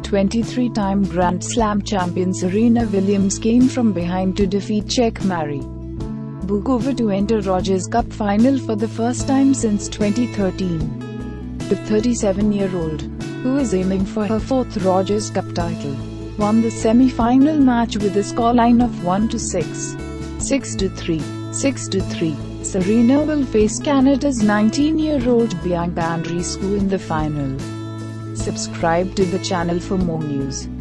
23-time Grand Slam champion Serena Williams came from behind to defeat Czech Marie Bouzkova to enter Rogers Cup final for the first time since 2013. The 37-year-old, who is aiming for her fourth Rogers Cup title, won the semi-final match with a scoreline of 1-6, 6-3, 6-3. Serena will face Canada's 19-year-old Bianca Andreescu in the final. Subscribe to the channel for more news.